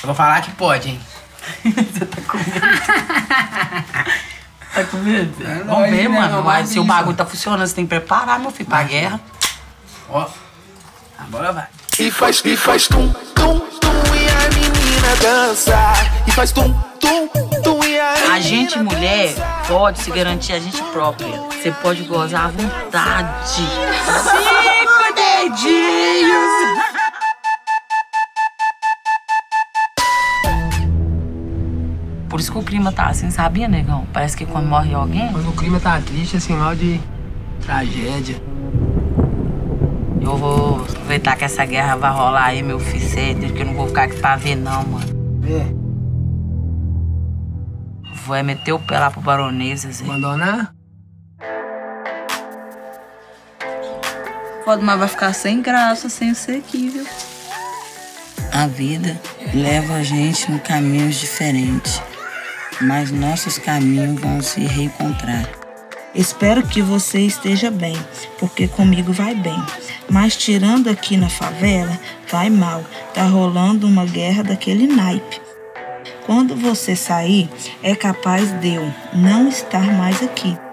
Eu vou falar que pode, hein? Você tá com medo? Tá com medo? É Vamos ver, né, mano. Mas se o bagulho tá funcionando, você tem que preparar, meu filho, pra guerra. Ó, agora vai. E faz tum, tum, tum e a menina dança. E faz tum, tum, tum e a menina A gente, mulher, pode se garantir a gente própria. Você pode gozar à vontade. 5 dedinhos! Por isso que o clima tá assim, sabia, negão? Parece que quando morre alguém... Quando o clima tá triste, é sinal de tragédia. Eu vou aproveitar que essa guerra vai rolar aí, meu filho, sério, que eu não vou ficar aqui pra ver, não, mano. Vou meter o pé lá pro Baronesa, Zé. Abandonar? Pode, mas vai ficar sem graça, sem ser aqui, viu? A vida leva a gente em caminhos diferentes, mas nossos caminhos vão se reencontrar. Espero que você esteja bem, porque comigo vai bem. Mas tirando aqui na favela, vai mal. Tá rolando uma guerra daquele naipe. Quando você sair, é capaz de eu não estar mais aqui.